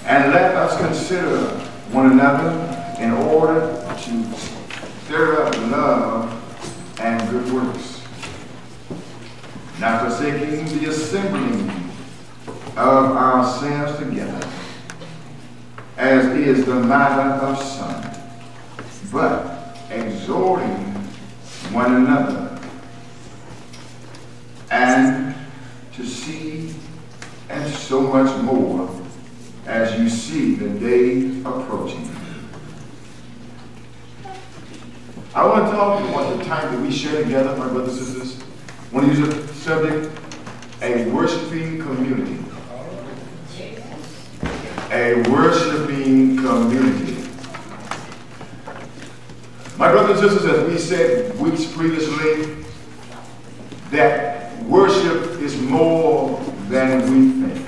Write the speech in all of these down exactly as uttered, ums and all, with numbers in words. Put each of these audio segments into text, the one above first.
And let us consider one another in order to stir up love and good works, not forsaking the assembling of ourselves together, as is the matter of some, but exhorting one another, and to see, and so much more, as you see the day approaching. I want to talk about the time that we share together, my brothers and sisters. I want to use a subject, a worshiping community. A worshiping community. My brothers and sisters, as we said weeks previously, that worship is more than we think.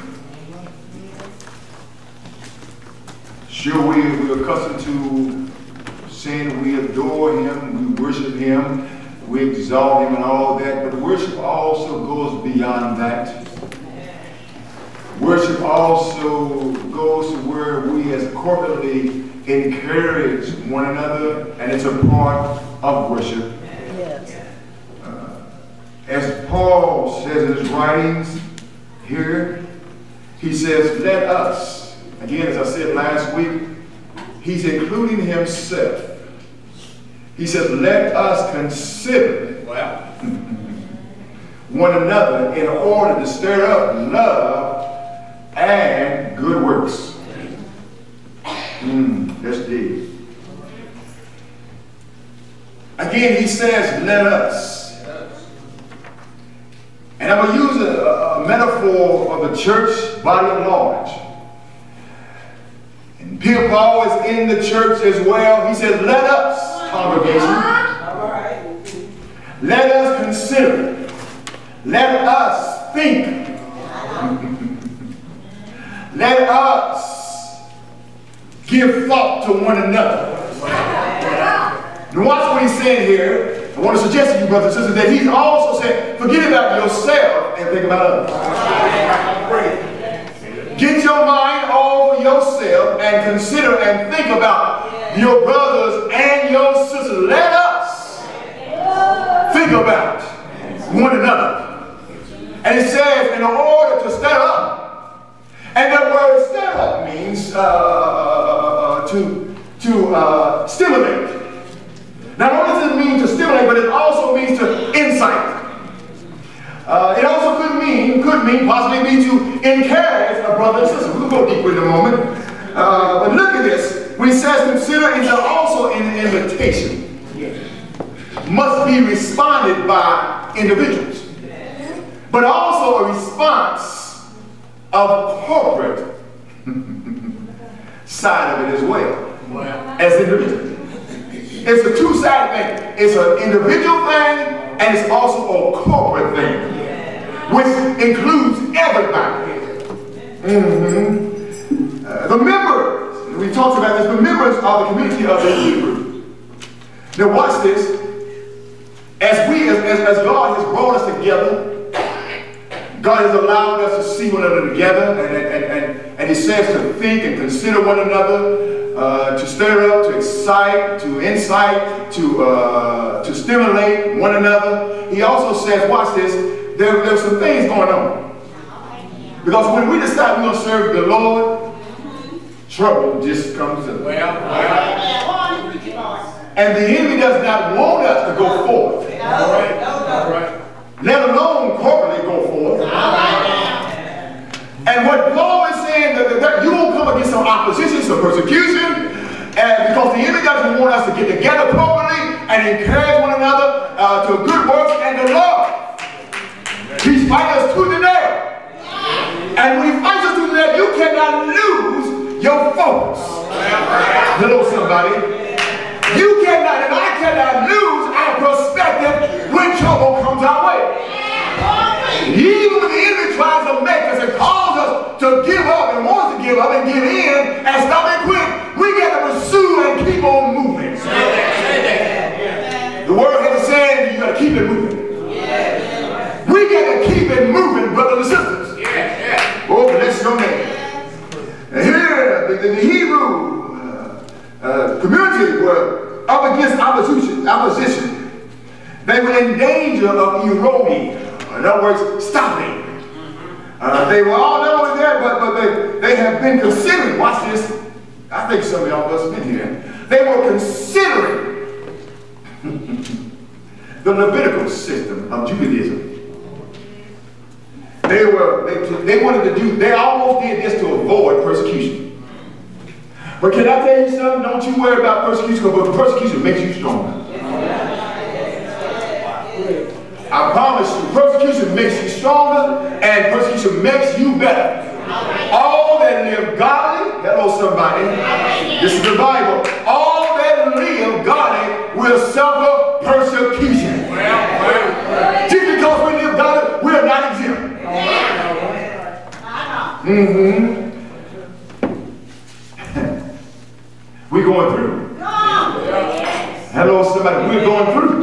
Sure, we, we're accustomed to saying we adore him, we worship him, we exalt him and all that, but worship also goes beyond that. Worship also goes to where we as corporately encourage one another, and it's a part of worship. Yes. Uh, as Paul says in his writings here, he says, let us, again as I said last week, he's including himself. He says, let us consider well, one another in order to stir up love and good works. Mm, that's deep. Again, he says, let us. And I'm going to use a, a metaphor of the church body at large. And Peter Paul is in the church as well. He says, let us, congregation, let us consider, let us think, let us give thought to one another. Now watch what he's saying here. I want to suggest to you, brothers and sisters, that he's also saying, forget about yourself and think about others. Get your mind over yourself and consider and think about your brothers and your sisters. Let us think about one another. And it says, in order to stir up. And that word stir up means uh, to, to uh, stimulate. Not only does it mean to stimulate, but it also means to incite. Uh, it also could mean, could mean, possibly mean to encourage a brother and sister. We'll go deeper in a moment. Uh, but look at this. When he says consider, it's also an invitation. Must be responded by individuals. But also a response of corporate side of it as well, well. As individuals. It's a two-sided thing. It's an individual thing and it's also a corporate thing, which includes everybody. Mm-hmm. uh, the members, we talked about this, the members are the community of the Hebrew. Now watch this. As we, as, as, as God has brought us together, God has allowed us to see one another together, and, and, and, and he says to think and consider one another, uh, to stir up, to excite, to incite, to, uh, to stimulate one another. He also says, watch this, there, there's some things going on. Because when we decide we're going to serve the Lord, trouble just comes in. Well, well. And the enemy does not want us to go forth. All right? All right. Let alone corporately go forth. And what Paul is saying, that, that you won't come against some opposition, some persecution, and because the enemy doesn't want us to get together corporately and encourage one another uh, to good works and to love. He's fighting us tooth and nail. And when he fights us tooth and nail, you cannot lose your focus. Hello, somebody. You cannot and I cannot lose our perspective when trouble comes our way. Even when the enemy tries to make us and cause us to give up and wants to give up and give in and stop and quit, we got to pursue and keep on moving. The word has a saying, you got to keep it moving. We got to keep it moving, brothers and sisters. Oh, bless your name. And here, the Hebrew uh, uh, community were up against opposition, opposition. They were in danger of eroding. In other words, stopping. Uh, they were all not only there, but, but they, they have been considering, watch this, I think some of y'all must have been here. They were considering the Levitical system of Judaism. They were, they, they wanted to do, they almost did this to avoid persecution. But can I tell you something? Don't you worry about persecution, because persecution makes you stronger. I promise you, persecution makes you stronger, and persecution makes you better. All that live godly, hello somebody, this is the Bible, all that live godly will suffer persecution. Just because we live godly, we are not exempt. Mm-hmm. We're going through. Hello somebody, we're going through.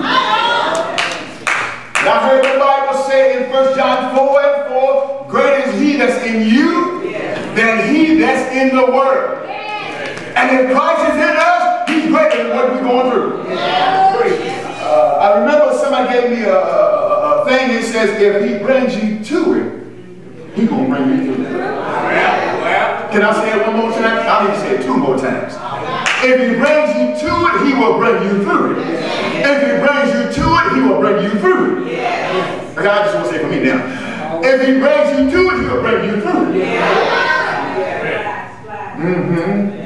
And I heard the Bible say in First John four and four, greater is he that's in you than he that's in the world. And if Christ is in us, he's greater than what we're going through. Uh, I remember somebody gave me a, a, a thing that says, if he brings you to it, he's going to bring you through it. Can I say it one more time? I need to say it two more times. If he brings you to it, he will bring you through it. If he brings you to it, he will bring you through it. Okay, I just want to say it for me now. If he brings you to it, he will bring you through it. Mm-hmm.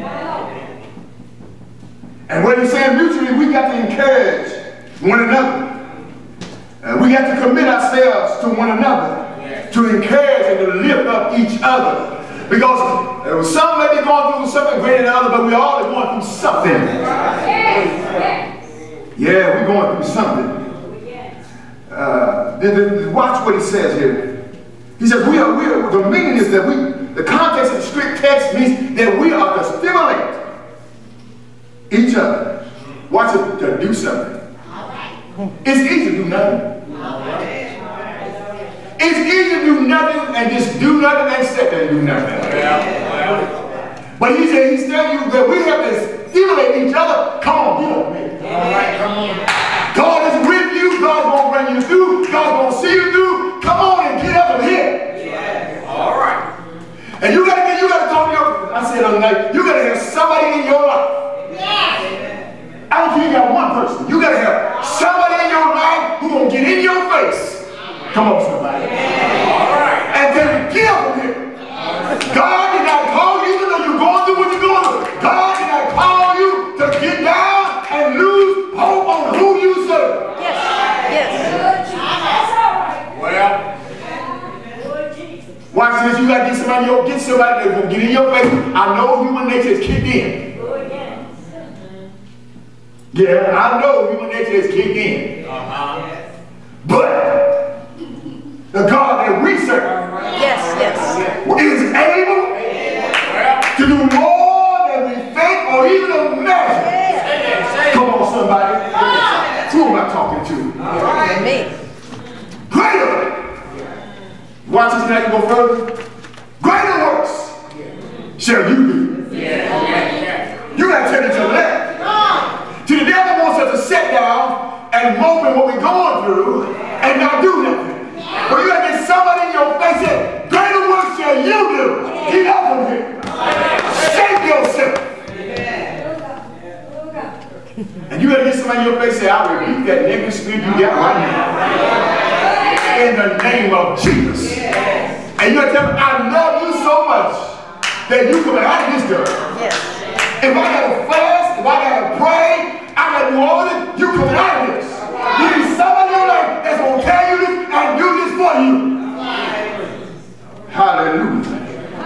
And what he's saying mutually, we got to encourage one another. Uh, we got to commit ourselves to one another, to encourage and to lift up each other. Because uh, some may be going through something greater than others, but we all are going through something. Yeah, we're going through something. Uh, the, the, watch what he says here. He says, we are, we are, the meaning is that we, the context of the strict text means that we are to stimulate each other. Watch it, to do something. It's easy to do nothing. It's easy to do nothing and just do nothing and sit there and do nothing. But he said, he's telling you that we have to stimulate each other. Come on, get up, man. All right, come on. God is with you. God's going to bring you through. God's going to see you through. Come on and get up and here. Yeah. All right. And you got to get, you got to talk to your, I said the other night, you got to have somebody in your life. Yeah. I don't care if you got one person. You got to have somebody in your life who's going to get in your face. Come on, somebody. All right. And then get up from here. God did not call you, even though you're going through what you're going through. God did not call you to get down and lose hope on who you serve. Yes. Yes. Well, watch this. You got to get somebody, get somebody that's going to get in your face. I know human nature is kicked in. Yeah, I know human nature is kicked in. Uh-huh. But the God that we serve, yes, yes, is able to do more than we think or even imagine. Yes. Come on, somebody. Who am I talking to? Right. Me. Greater. Watch this now, go further. Greater works shall you do. Yeah. You got to turn it to the left. See, the devil wants us to sit down and mope at what we're going through and not do nothing. But you got to get somebody in your face and greater work shall you do. Get up from here. Shake yourself. And you got to get somebody in your face and say, I rebuke that negative spirit you got right now. In the name of Jesus. And you got to tell them, I love you so much that you coming out of this girl. If I got to fast, if I got to pray, I got to do all this, you coming out of this. You need somebody in your life that's going to tell you this and do this for you. Hallelujah.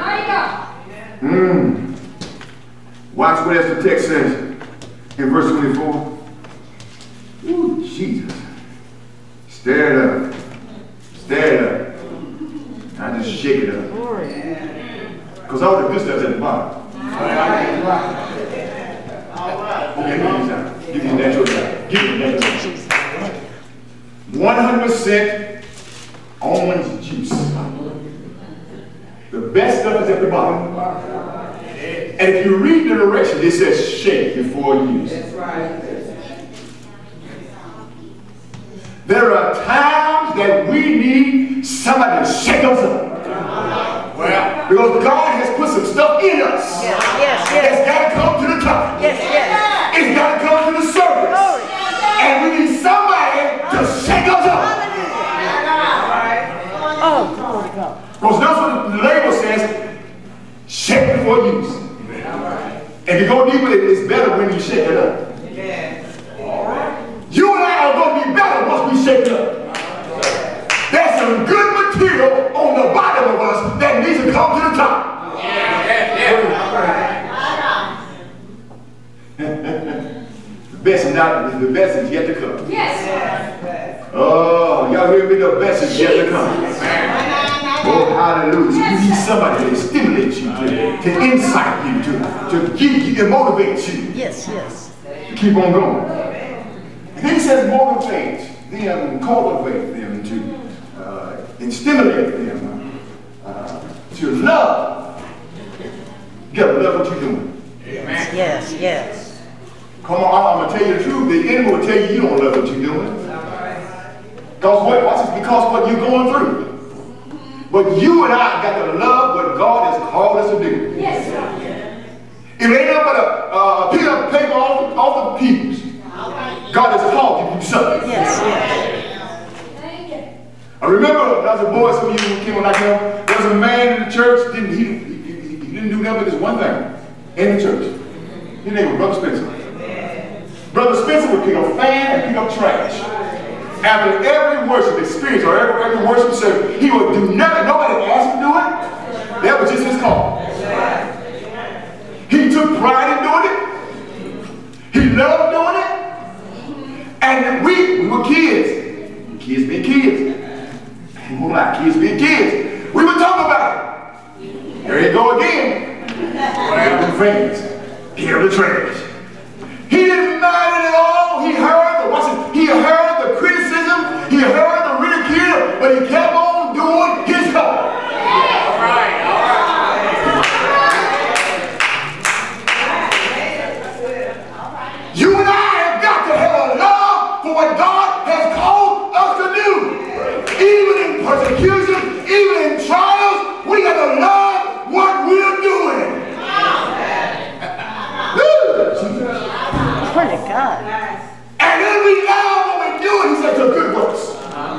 Mm. Watch what else the text says in verse twenty-four. Ooh, Jesus. Stir it up. Stir it up. I just shake it up. Because all the good stuff's at the bottom. Okay, give me time. Give me natural time. Give me natural time. one hundred percent orange juice. The best stuff is at the bottom. And And if you read the direction, it says shake before use. That's right. There are times that we need somebody to shake us up. Well, because God has put some stuff in us. Yes, yes, yes. It's got to come to the top. Yes, yes. It's got to come to the surface. Glory. And we need somebody to shake us up. Oh, glory to God. Because that's what the label says, shake before use. And to go deeper, it's better when you shake it up. You and I are going to be better once we shake it up. There's some good material on the bottom of us that needs to come to the top. Yeah, yeah, yeah. The best is not, the best is yet to come. Yes. Oh, y'all hear me? The best is yet to come. Oh, hallelujah. You need somebody to stimulate you, to, to incite you, to, to give you, to motivate you. Yes, yes. To keep on going. And then he says motivate them, cultivate them, to uh, and stimulate them uh, to love. You gotta love what you're doing. Yes, yes, yes. Come on, I'm gonna tell you the truth. The enemy will tell you you don't love what you're doing. Because what? Watch this, because what you're going through. But you and I got to love what God has called us to do. Yes, sir. If it ain't nothing but a, uh, a piece of paper off the, off the pews, God has called you to do something. Yes, yes. I remember as a boy, some of you came when I came, there was a man in the church, didn't, he, he, he, he didn't do nothing but this one thing in the church. His name was Brother Spencer. Brother Spencer would pick up fan and pick up trash. After every worship experience or every, every worship service, he would do nothing. Nobody asked him to do it. That was just his call. He took pride in doing it. He loved doing it. And we, we were kids. Kids being kids. I won't lie, kids being kids. We would talk about it. There you go again. Well, the friends. Here the trash. He didn't mind it at all. He heard the, what's it, he heard the criticism. He heard the ridicule, but he kept on doing his part. All right, all right. You and I have got to have a love for what God has called us to do. Even in persecution, even in trials, we got to love what we're doing. Glory to God. And then we love what we're doing. He said, to good works.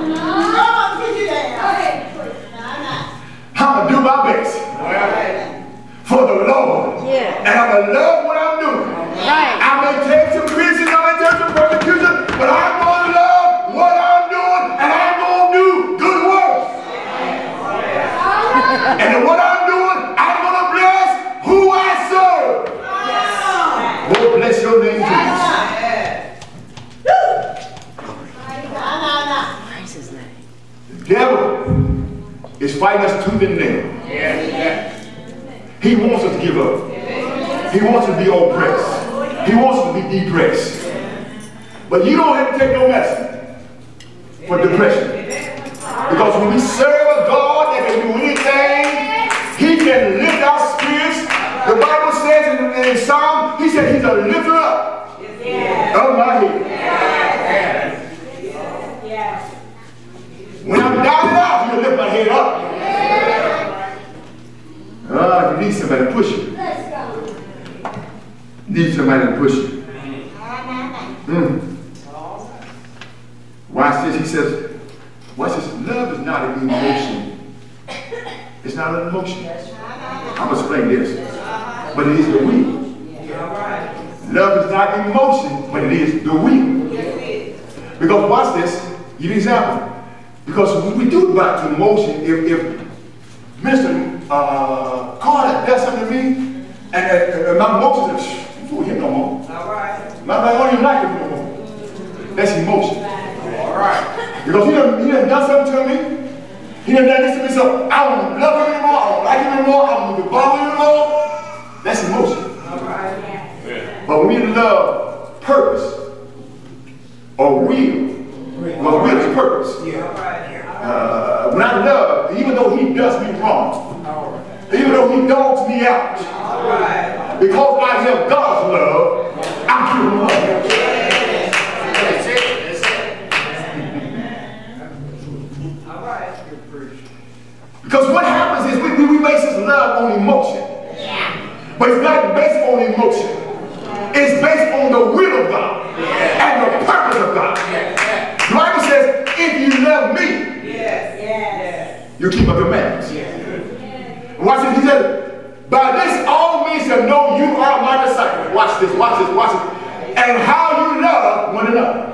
I'm going to do my best for the Lord. Yeah. And I'm going to love what I'm doing. Right. I may take some criticism, I may take some persecution, but I'm going to love what I'm doing, and I'm going to do good works. And in what I'm doing, I'm going to bless who I serve. Yes. Oh, bless your name, Jesus. Praise his name. The devil is fighting us tooth and nail. Yes. He wants us to give up. He wants us to be oppressed. He wants us to be depressed. But you don't have to take no medicine for depression. Because when we serve a God that can do anything, he can lift our spirits. The Bible says in, in Psalm, he said he's a lifter up of my head. When I'm down and out, he'll lift my head up. Ah, you need somebody to push you. You need somebody to push you. Mm. Watch this. He says, watch this. Love is not an emotion. It's not an emotion. I'm going to explain this. But it is the will. Love is not emotion, but it is the will. Because watch this. Give you an example. Because when we do back to emotion, if, if Mister Uh, Carter does something to me, and, and, and my emotions are, you fool him no more. All right. My, I don't even like him no more. That's emotion. All right. Because he done, he done done something to me. He done done this to me, so I don't love him anymore, I don't like him anymore, I don't bother him anymore. That's emotion. All right. Yeah. But when we love purpose or will, well, will is purpose. Yeah. Uh, when I love, even though he does me wrong, even though he dogs me out, Because I have God's love, I'm giving love. That's it. That's it. All right. Because what happens is we, we, we base this love on emotion. But it's not based on emotion. It's based on the will of God and the purpose of God. The Bible says, if you love me, you keep my commandments. Watch this. He said, by this all men shall know you are my disciples. Watch this, watch this, watch this. And how you love one another.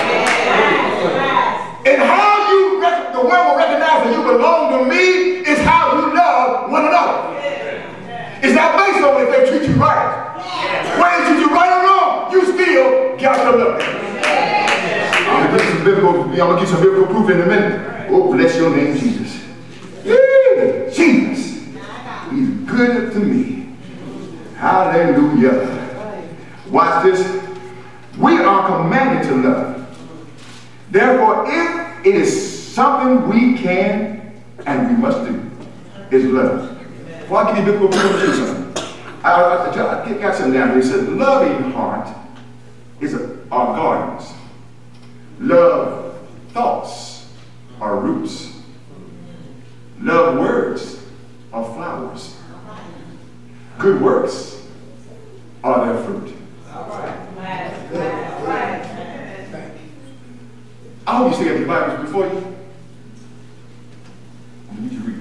And how you, the world will recognize that you belong to me is how you love one another. It's not based on if they treat you right. Whether they treat you right or wrong, you still got to love them. I'm going to give you some biblical, I'm going to give you some biblical proof in a minute. Oh, bless your name, Jesus. Yeah, Jesus. He's good to me. Hallelujah. Watch this. We are commanded to love. Therefore, if it is something we can and we must do, is love. Well, I'll give you a bit more something. I, I, I, I got something down here. It says, loving heart is a, are gardens. Love thoughts are roots. Love words are flowers. Good works are their fruit. I hope you still got your Bibles before you. I need you to read.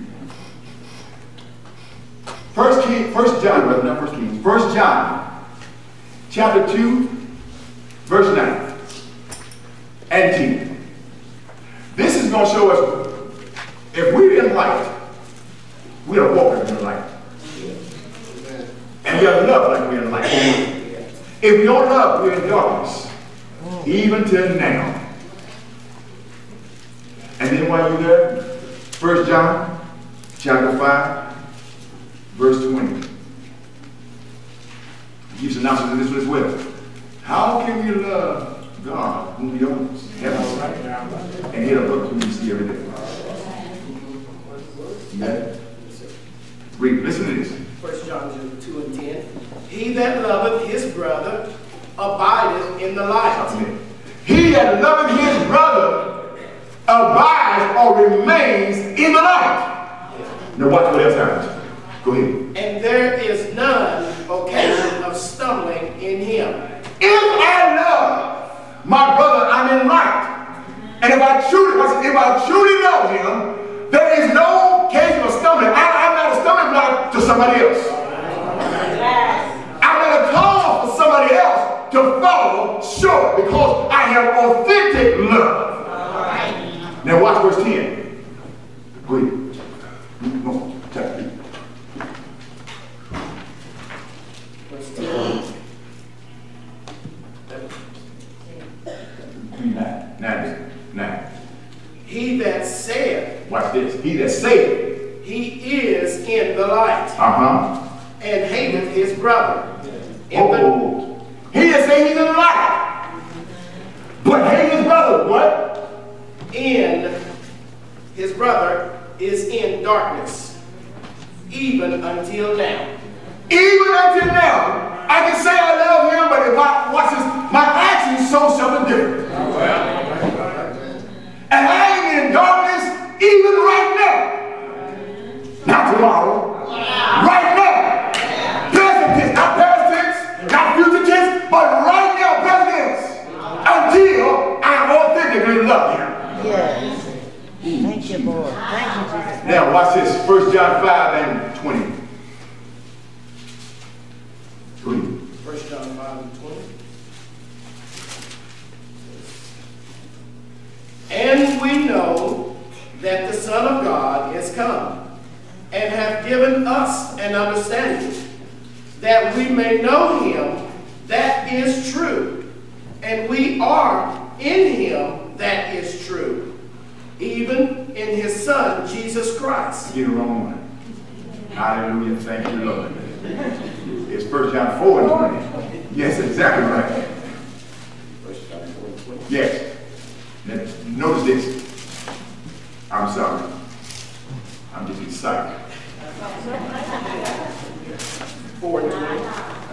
First King, First John, rather not First Kings. First John, chapter two, verse nine and ten. This is going to show us if we're in light, we are walking in the light, and we are loved like we're in light. If we don't love, we're in darkness, even till now. And then while you're there, First John, chapter five. Verse twenty. He gives an announcement in this one as well. How can we love God whom we owns heaven and yet a look whom we see every day? Amen. Read, listen to this. First John two and ten. He that loveth his brother abideth in the light. He that loveth his brother abides or remains in the light. Now watch what else happens. Go ahead. And there is none occasion of stumbling in him. If I love my brother, I'm in light. And if I truly, if I truly know him, there is no occasion of stumbling. I, I'm not a stumbling block to somebody else. I'm not a cause for somebody else to fall short because I have authentic love. Now watch verse ten. Go ahead. No, chapter three. Nine, nine, nine. He that saith, watch this. He that saith, he is in the light, uh-huh, and hateth his brother. In oh, the, he that saith he's in the light, but hate his brother. What? In his brother is in darkness, even until now. Even until now. I can say I love him, but if I watch this, my actions show something different. And I am in darkness even right now. Not tomorrow. Right now. Present tense, not past tense, not future tense, but right now, present tense. Until I authentically love him. Yes. Thank you, Lord. Thank you, Jesus. Now watch this. First John five and twenty. First John five and twenty. And we know that the Son of God is come, and hath given us an understanding, that we may know him that is true, and we are in him that is true, even in his Son, Jesus Christ. Get it wrong. Hallelujah. Thank you, Lord. It's First John four and twenty. Yes, exactly right. First John four and twenty. Yes. Now, notice this. I'm sorry. I'm just excited. four and twenty.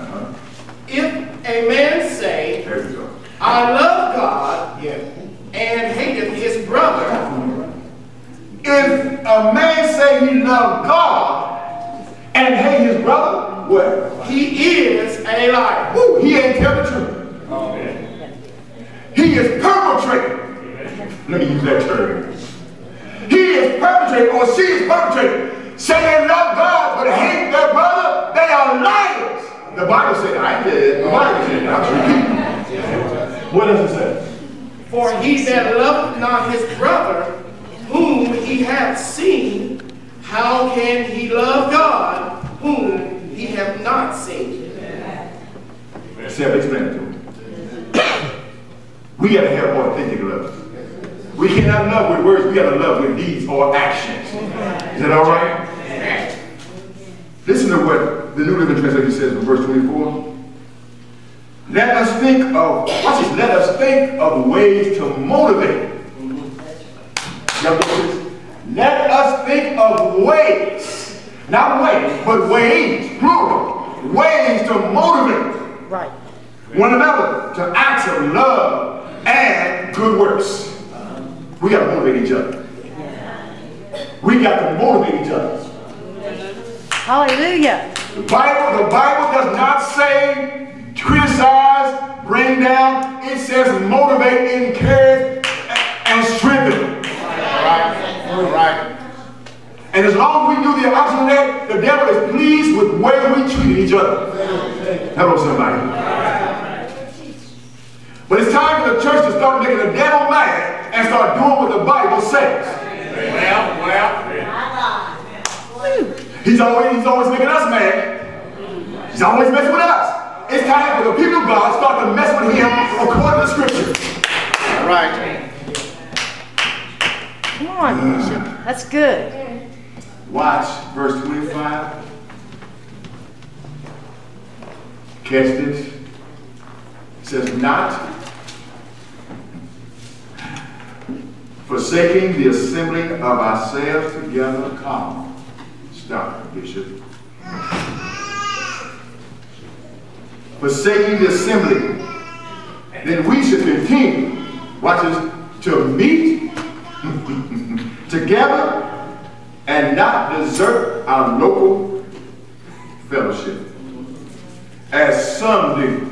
what? He is a liar. Woo, he ain't telling the truth. Amen. He is perpetrating. Let me use that term. He is perpetrating, or she is perpetrating, saying they love God but hate their brother. They are liars. The Bible said, I did. The Bible said, I'm just repeating. What does it say? For he that loveth not his brother, whom he hath seen, how can he love God, whom he hath not seen? Self-explain it to him. We got to have authentic love. We cannot love with words. We got to love with deeds or actions. Is that all right? Listen to what the New Living Translation says in verse twenty-four. Let us think of, watch this, let us think of ways to motivate. Let us think of ways, not ways, but ways, plural, ways to motivate Right. one another to acts of love and good works. We got to motivate each other. We got to motivate each other. Hallelujah. The Bible, the Bible does not say criticize, bring down. It says motivate, encourage, and strengthen. All right. All right. And as long as we do the opposite of that, the devil is pleased with the way we treat each other. Hello, somebody. But it's time for the church to start making the devil mad and start doing what the Bible says. Well, well. He's always, he's always making us mad. He's always messing with us. It's time for the people of God to start to mess with him according to Scripture. All right. Come on, Bishop. That's good. Watch verse twenty-five. Catch this. It says, not forsaking the assembling of ourselves together. Come. Stop, Bishop. Forsaking the assembly, then we should continue, watch this, to meet together and not desert our local fellowship, as some do.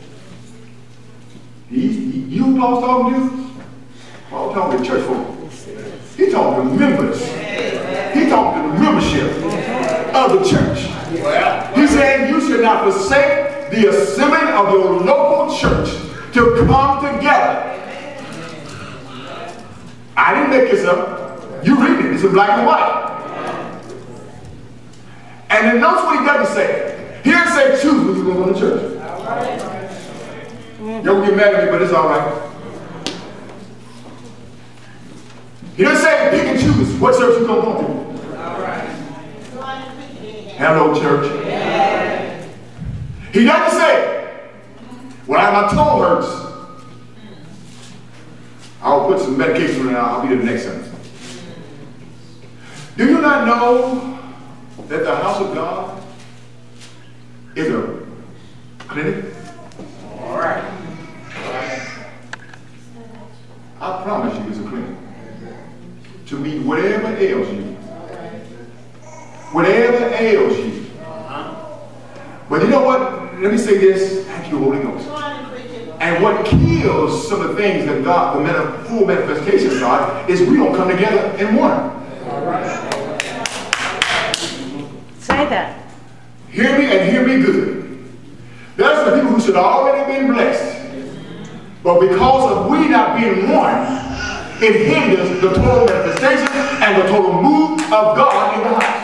He, he, you Paul's talking to? Paul talking to church folk. He talking to members. He talking to the membership of the church. He's saying you should not forsake the assembling of your local church to come together. I didn't make this up. You read it. It's in black and white. And then notice what he doesn't say. Here it says choose when you go to church. Y'all get mad at me, but it's all right. He doesn't say pick and choose what church you're going to go to. Hello, church. Yeah. He doesn't say, well, my toe hurts. I'll put some medication in and I'll be the next sentence. Do you not know that the house of God is a clinic? All right. I promise you it's a clinic. To meet whatever ails you. Whatever ails you. But you know what? Let me say this. Thank you, Holy Ghost. And what kills some of the things that God, the meta, full manifestation of God, is we don't come together in one. Say that. Hear me and hear me good. There's some people who should have already been blessed. But because of we not being one, it hinders the total manifestation and the total move of God in the house.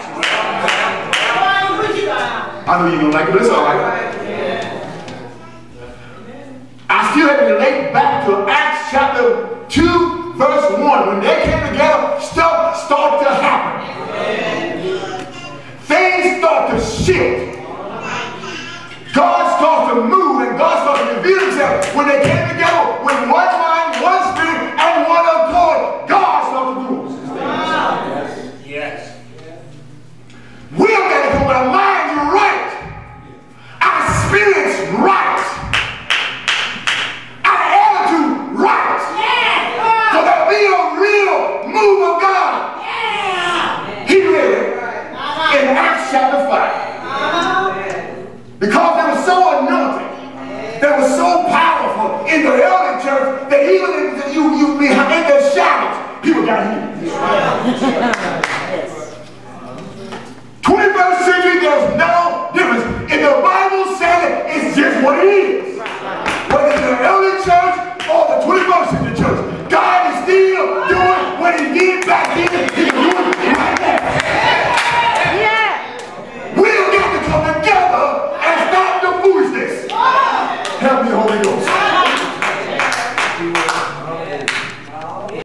I know you're going to like it, but it's all right. I still have to relate back to Acts chapter two, verse one. When they came together, stuff started to happen. Things start to shift. God starts to move and God starts to reveal himself. When they came together with one mind, one spirit, and one accord, God starts to do things. Yes. We've got to come with our minds right, our spirits right, our attitude right, yeah. So there'll be a real move of God. Yeah. He read it in Acts chapter five. back in